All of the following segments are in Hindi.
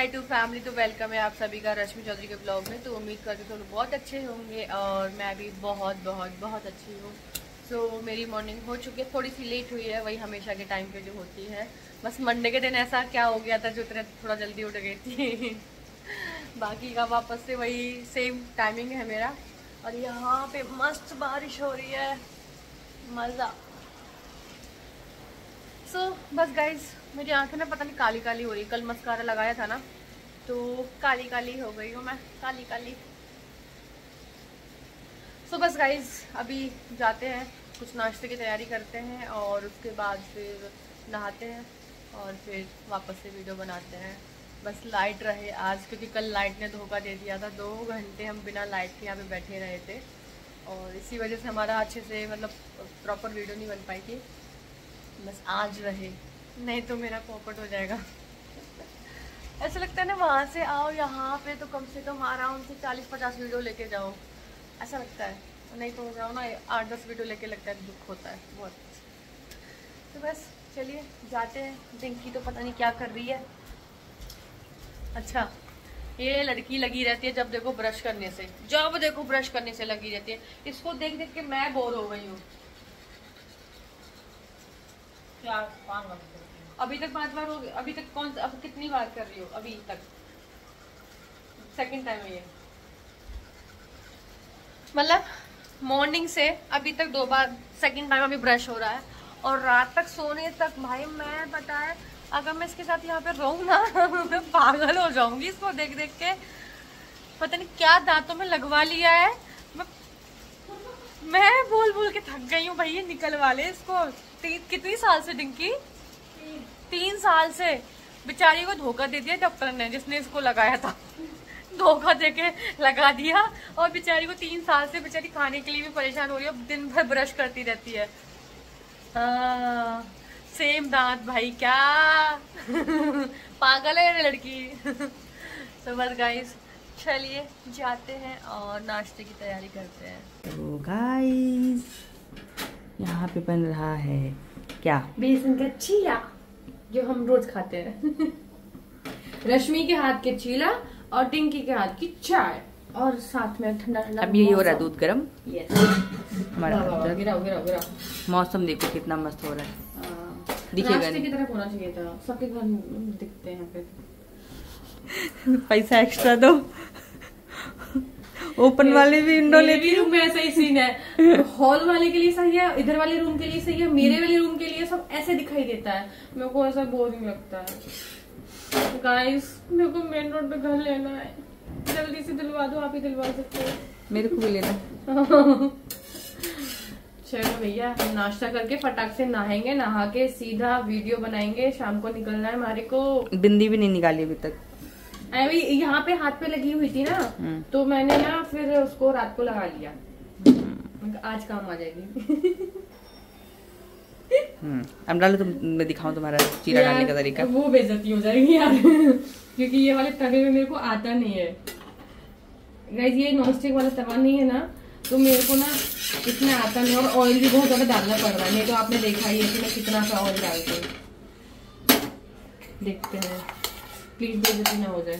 My to family. तो वेलकम है आप सभी का रश्मि चौधरी के ब्लॉग में। तो उम्मीद करती हूँ बहुत अच्छे होंगे और मैं भी बहुत बहुत बहुत अच्छी हूँ। सो मेरी मॉर्निंग हो चुकी है, थोड़ी सी लेट हुई है, वही हमेशा के टाइम पे जो होती है। बस मंडे के दिन ऐसा क्या हो गया था जो थोड़ा जल्दी उठ गई थी बाकी का वापस से वही सेम टाइमिंग है मेरा। और यहाँ पे मस्त बारिश हो रही है, मज़ा। सो बस गाइज, मेरी आंखें ना पता नहीं काली काली हो रही। कल मस्कारा लगाया था ना तो काली काली हो गई हूँ मैं, काली काली। सो बस गाइज, अभी जाते हैं, कुछ नाश्ते की तैयारी करते हैं और उसके बाद फिर नहाते हैं और फिर वापस से वीडियो बनाते हैं। बस लाइट रहे आज, क्योंकि कल लाइट ने धोखा दे दिया था। 2 घंटे हम बिना लाइट के यहाँ पे बैठे रहे थे और इसी वजह से हमारा अच्छे से मतलब प्रॉपर वीडियो नहीं बन पाई थी। बस आज रहे, नहीं तो मेरा पॉकेट हो जाएगा ऐसा लगता है ना, वहाँ से आओ यहाँ पे तो कम से कम आराम से 40-50 वीडियो लेके जाओ, ऐसा लगता है। नहीं तो हो जाओ ना 8-10 वीडियो लेके, लगता है दुख होता है बहुत। तो बस चलिए जाते हैं। डिंकी तो पता नहीं क्या कर रही है। अच्छा, ये लड़की लगी रहती है जब देखो ब्रश करने से, जब देखो ब्रश करने से लगी रहती है। इसको देख देख के मैं बोर हो गई हूँ। अभी तक 5 बार हो गई। अभी तक कौन, अब कितनी बार कर रही हो अभी तक? सेकंड टाइम है ये, मतलब मॉर्निंग से अभी तक 2 बार, सेकंड टाइम अभी ब्रश हो रहा है। और रात तक सोने तक भाई मैं बताए, अगर मैं इसके साथ यहाँ पे रहूँ ना मैं पागल हो जाऊंगी इसको देख देख के। पता नहीं क्या दांतों में लगवा लिया है। मैं बोल बोल के थक गई हूँ भाई, ये निकलवा ले इसको। कितनी साल से डिंकी? 3 साल से। बेचारी को धोखा दे दिया डॉक्टर ने, जिसने इसको लगाया था धोखा देके लगा दिया। और बेचारी को 3 साल से बेचारी खाने के लिए भी परेशान हो रही है, दिन भर ब्रश करती रहती है। सेम दांत भाई, क्या पागल है ये लड़की तो बस गाइस, चलिए जाते हैं और नाश्ते की तैयारी करते हैं। तो गाइस, यहाँ पे बन रहा है क्या? बेसन का चीला, जो हम रोज खाते हैं रश्मि के हाथ के चीला और टिंकी के हाथ की चाय, और साथ में ठंडा ठंडा। अब ये हो रहा है दूध गरम। यस, हमारा गिरा। मौसम देखो कितना मस्त हो रहा है। दिखेगा नहीं, की तरफ होना चाहिए था, सबके घर दिखते हैं फिर पैसा एक्स्ट्रा दो ओपन वाले भी विंडो लेती रूम में ऐसा ही सीन है। हॉल वाले के लिए सही है, इधर वाले रूम के लिए सही है, मेरे वाले रूम के लिए सब ऐसे दिखाई देता है। मेरे को ऐसा बोरिंग लगता है। गाइस, मेरे को मेन रोड पे घर लेना है, जल्दी से दिलवा दो। आप ही दिलवा सकते हो? मेरे को भी लेना चलो भैया, हम नाश्ता करके फटाक से नहाएंगे, नहा के सीधा वीडियो बनाएंगे। शाम को निकलना है हमारे को। बिंदी भी नहीं निकाली अभी तक। अभी यहाँ पे हाथ पे लगी हुई थी ना, तो मैंने ना फिर उसको रात को लगा लिया। आज काम आ जाएगी अब डालो तुम, मैं दिखाऊं तुम्हारा चीरा डालने का तरीका। वो बेइज्जती हो जाएगी यार क्योंकि ये वाले तवे में मेरे को आता नहीं है। गाइस, ये नॉनस्टिक वाला तवा नहीं है ना, तो मेरे को ना इसमें आता नहीं। और ऑयल भी बहुत ज्यादा डालना पड़ रहा है, नहीं तो आपने देखा ही है कि मैं कितना सा ऑयल डालती हूँ। देखते हैं, प्लीज बेइज्जती ना हो जाए।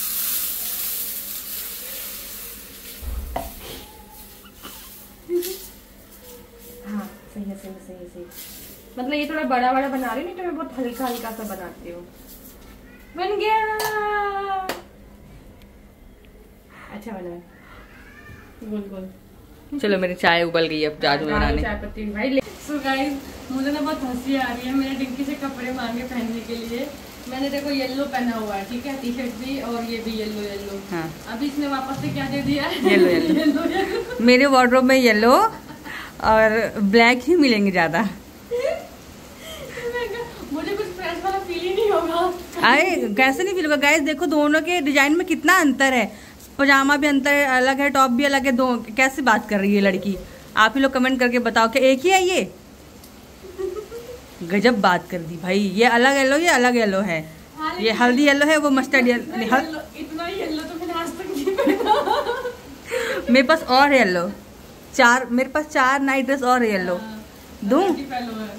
हाँ, सही है, सही है, सही है, सही। मतलब ये थोड़ा बड़ा बड़ा बना रही, नहीं तो मैं बहुत हल्का हल्का सा बनाती हूँ। बन गया, अच्छा बना है, गोल गोल। चलो मेरी चाय उबल गई, अब जादू बनाने। चाय पत्ती भाई। सो गाइस, मुझे ना बहुत हंसी आ रही है। मैंने डिंकी से कपड़े मांगे पहनने के लिए। मैंने देखो येलो पहना हुआ है, ठीक है, टी-शर्ट भी और ये भी येलो। हाँ। अभी इसने वापस से क्या दे दिया है? येलो। मेरे वार्डरोब में येलो और ब्लैक ही मिलेंगे ज्यादा। मुझे कुछ फ्रेश वाला फील ही नहीं होगा। अरे कैसे नहीं फील होगा गाइस? देखो दोनों के डिजाइन में कितना अंतर है। पजामा भी अंतर अलग है, टॉप भी अलग है। दो कैसे बात कर रही है लड़की? आप ही लोग कमेंट करके बताओ कि एक ही है ये? गजब बात कर दी भाई। ये अलग येलो, ये अलग येलो है। ये हल्दी येलो है, वो मस्टर्ड येलो। इतना येलो तो मैंने आज तक नहीं पहना। मेरे पास और येलो 4, मेरे पास 4 नाइट ड्रेस और येलो दूं।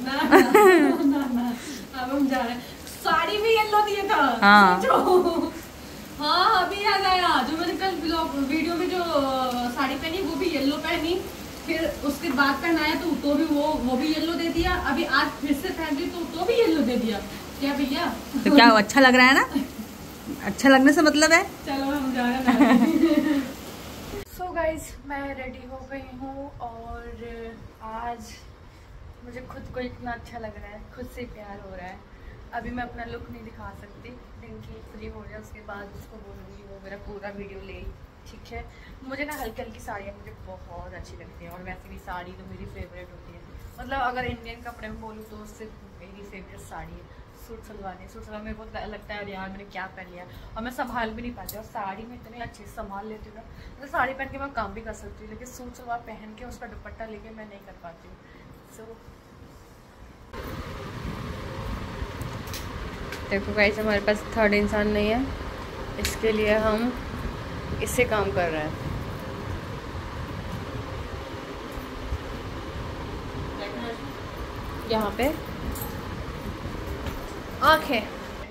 अब हम जा रहे हैं। साड़ी भी येलो दिया था। हाँ, हाँ अभी याद आया, जो मैंने कल वीडियो में जो साड़ी पहनी वो भी येलो पहनी, फिर उसके बाद पहनाया तो भी वो भी येलो दे दिया, अभी आज फिर से पहन ली तो भी येलो दे दिया। क्या भैया तो क्या अच्छा लग रहा है ना? अच्छा लगने से मतलब है चलो हम जा रहे हैं। सो गाइज मैं रेडी हो गई हूँ और आज मुझे खुद को इतना अच्छा लग रहा है, खुद से प्यार हो रहा है। अभी मैं अपना लुक नहीं दिखा सकती, डिंकी फ्री हो जाए उसके बाद उसको बोलूँगी वो मेरा पूरा वीडियो ले, ठीक है। मुझे ना हल्की हल्की साड़ियाँ मुझे बहुत अच्छी लगती हैं और वैसे भी साड़ी तो मेरी फेवरेट होती है। मतलब अगर इंडियन कपड़े में बोलूँ तो उससे मेरी फेवरेट साड़ी है सूट सलवार। मेरे को लगता है यार मैंने क्या पहन लिया और मैं संभाल भी नहीं पाती, और साड़ी में इतने अच्छे से संभाल लेती हूँ ना, मतलब साड़ी पहन के मैं काम भी कर सकती हूँ, लेकिन सूट सलवार पहन के उसका दुपट्टा लेके मैं नहीं कर पाती हूँ। सो देखो गाइस हमारे पास थर्ड इंसान नहीं है, इसके लिए हम इससे काम कर रहे हैं। यहाँ पे आंखें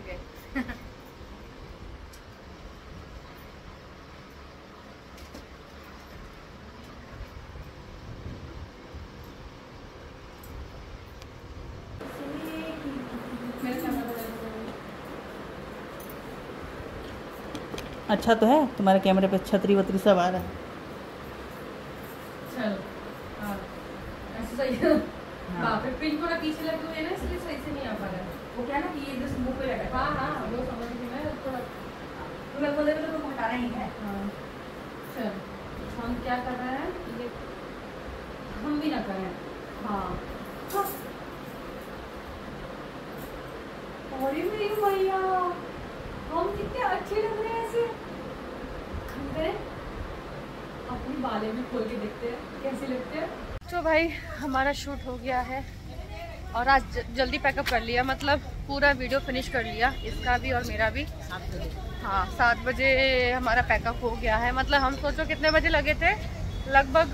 अच्छा तो है तुम्हारे कैमरे पे छतरी वतरी सब आ रहा है। चलो ऐसे सही है। बाप रे पिन थोड़ा पीछे लगे हुए ना इसलिए सही से नहीं आ पा रहा है। वो क्या ना कि ये जो मुंह पे लगा। हाँ वो समझ गई मैं, थोड़ा पूरा बोले तो हटाना ही है। हाँ चलो हम क्या कर रहे हैं, ये हम भी ना करें। हाँ अरे मेरी भैया हम कितने अच्छे लग रहे हैं ऐसे। हम करें अपनी बालें भी खोल के देखते हैं कैसे लगते हैं। तो भाई हमारा शूट हो गया है और आज जल्दी पैकअप कर लिया, मतलब पूरा वीडियो फिनिश कर लिया, इसका भी और मेरा भी। हाँ 7 बजे हमारा पैकअप हो गया है। मतलब हम सोचो कितने बजे लगे थे, लगभग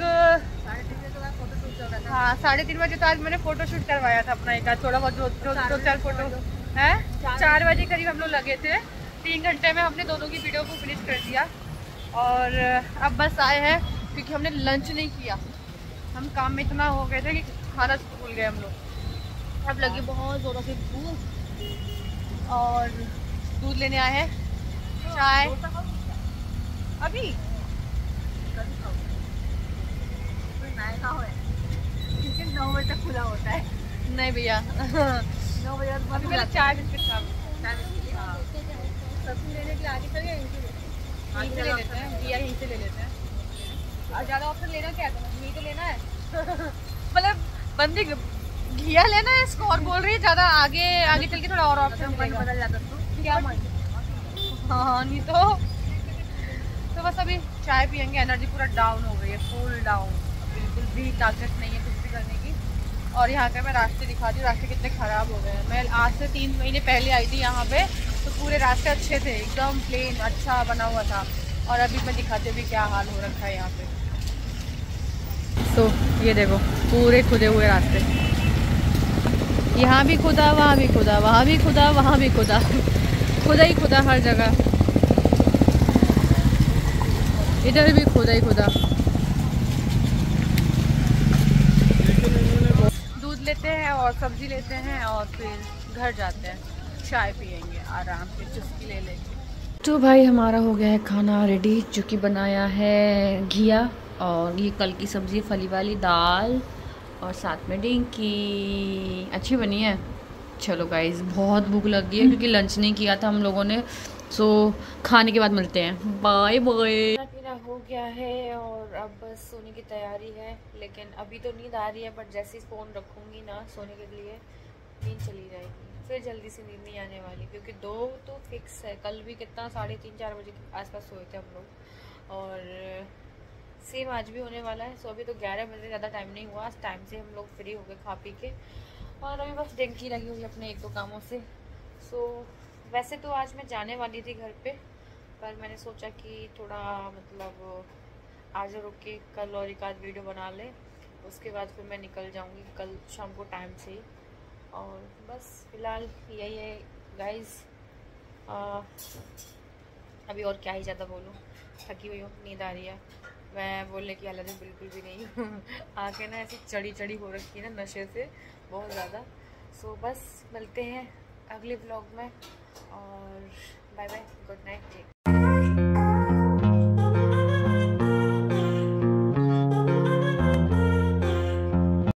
3:30 बजे। तो आज मैंने फोटो शूट करवाया था अपना एक थोड़ा बहुत जो 4 फोटो है। 4 बजे करीब हम लोग लगे थे। 3 घंटे में हमने दोनों की वीडियो को फिनिश कर दिया और अब बस आए हैं क्योंकि हमने लंच नहीं किया। हम काम में इतना हो गए थे कि खाना भूल गए हम लोग। अब लगी बहुत ज़ोरों से भूख और दूध लेने आए हैं, चाय अभी क्योंकि 9 बजे तक खुला होता है। नहीं भैया 9 बजे अभी मेरा चाय बिस्किट खा सब्जी लेने के लिए आगे चलिए, यहीं से ले लेते हैं भैया, यहीं से ले लेते हैं। और ज़्यादा ऑप्शन लेना क्या है, घी तो लेना है। मतलब बंदी घिया लेना है इसको और बोल रही है ज़्यादा आगे आगे चल के थोड़ा और ऑप्शन बदल जाता तो क्या मन। हाँ नहीं तो बस अभी चाय पियेंगे। एनर्जी पूरा डाउन हो गई है, फुल डाउन, बिल्कुल भी ताकत नहीं है कुछ भी करने की। और यहाँ का मैं रास्ते दिखा दी, रास्ते कितने ख़राब हो गए हैं। मैं आज से 3 महीने पहले आई थी यहाँ पे तो पूरे रास्ते अच्छे थे, एकदम प्लेन अच्छा बना हुआ था, और अभी मैं दिखाती हूँ क्या हाल हो रखा है यहाँ पे। तो ये देखो पूरे खुदे हुए रास्ते, यहाँ भी खुदा, वहाँ भी खुदा, वहाँ भी खुदा, वहाँ भी खुदा, खुदा ही खुदा हर जगह, इधर भी खुदा ही खुदा। दूध लेते हैं और सब्जी लेते हैं और फिर घर जाते हैं, चाय पियेंगे आराम से चुस्की ले लेंगे। तो भाई हमारा हो गया है खाना रेडी, जो कि बनाया है घिया और ये कल की सब्ज़ी फली वाली दाल और साथ में डिंकी। अच्छी बनी है। चलो गाइस बहुत भूख लग गई है क्योंकि लंच नहीं किया था हम लोगों ने, सो खाने के बाद मिलते हैं। Bye bye. खाना हो गया है और अब बस सोने की तैयारी है, लेकिन अभी तो नींद आ रही है, बट जैसे ही फ़ोन रखूँगी ना सोने के लिए नींद चली जाएगी, फिर जल्दी से नींद नहीं आने वाली, क्योंकि 2 तो फिक्स है। कल भी कितना 3:30-4 बजे के आसपास सोए थे हम लोग और सेम आज भी होने वाला है। सो अभी तो 11 बजे, ज़्यादा टाइम नहीं हुआ, आज टाइम से हम लोग फ्री हो गए खा पी के, और अभी बस डिंकी लगी हुई अपने 1-2 कामों से। सो वैसे तो आज मैं जाने वाली थी घर पे, पर मैंने सोचा कि थोड़ा मतलब आज रुक के कल और एक आध वीडियो बना ले, उसके बाद फिर मैं निकल जाऊंगी कल शाम को टाइम से ही। और बस फिलहाल यही है गाइस, अभी और क्या ही ज़्यादा बोलूँ, थकी हुई हूँ, नींद आ रही है। मैं बोलने की हालत में बिल्कुल भी नहीं हूँ। आंखें ना ऐसी चढ़ी चढ़ी हो रखी है ना नशे से बहुत ज़्यादा। सो बस मिलते हैं अगले ब्लॉग में और बाय बाय, गुड नाइट।